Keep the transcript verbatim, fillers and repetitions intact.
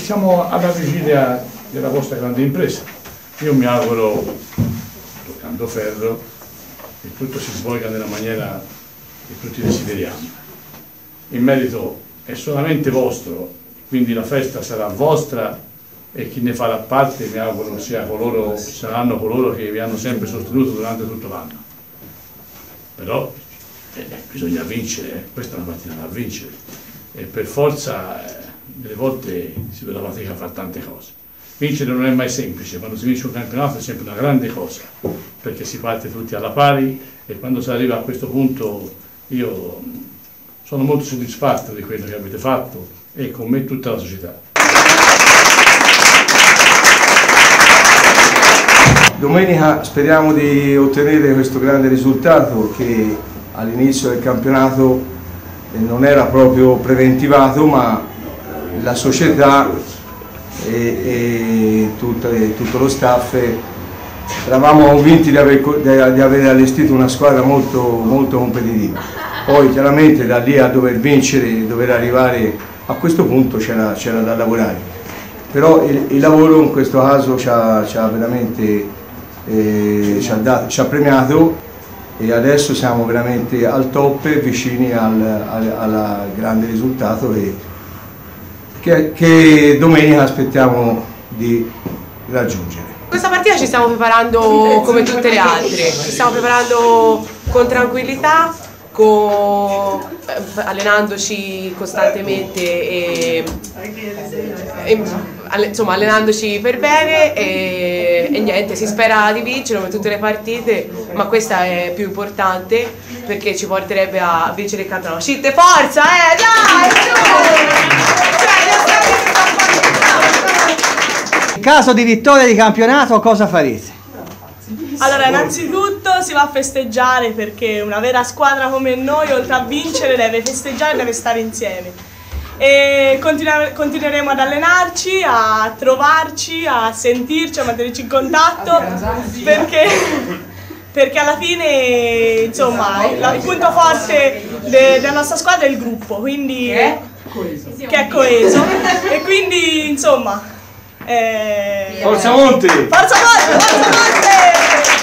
siamo alla vigilia della vostra grande impresa. Io mi auguro, toccando ferro, che tutto si svolga nella maniera che tutti desideriamo. Il merito è solamente vostro, quindi la festa sarà vostra e chi ne farà parte mi auguro sia coloro, saranno coloro che vi hanno sempre sostenuto durante tutto l'anno. Però eh, bisogna vincere, eh. Questa è una partita da vincere e per forza eh, delle volte si dovrà fatica a fare tante cose. Vincere non è mai semplice, quando si vince un campionato è sempre una grande cosa, perché si parte tutti alla pari e quando si arriva a questo punto io sono molto soddisfatto di quello che avete fatto e con me tutta la società. Domenica speriamo di ottenere questo grande risultato che all'inizio del campionato non era proprio preventivato, ma la società e, e tutto, e tutto lo staff eravamo convinti di aver, di aver allestito una squadra molto, molto competitiva. Poi chiaramente da lì a dover vincere, dover arrivare a questo punto c'era da lavorare. Però il, il lavoro in questo caso ci ha, ci ha veramente eh, ci ha, dato, ci ha premiato e adesso siamo veramente al top, vicini al, al, al grande risultato e che, che domenica aspettiamo di raggiungere. Questa partita ci stiamo preparando come tutte le altre, ci stiamo preparando con tranquillità, con, eh, allenandoci costantemente e, e alle, insomma allenandoci per bene e, e niente, si spera di vincere come tutte le partite, ma questa è più importante perché ci porterebbe a vincere il campionato. Scitte, forza, eh, dai, su! In caso di vittoria di campionato cosa farete? Allora, innanzitutto si va a festeggiare perché una vera squadra come noi, oltre a vincere, deve festeggiare e deve stare insieme. E continueremo ad allenarci, a trovarci, a sentirci, a metterci in contatto perché, perché alla fine, insomma, il punto forte de, della nostra squadra è il gruppo, quindi, che è coeso. E quindi, insomma... Eh... Forza Monte! Forza Monte! Forza Monte!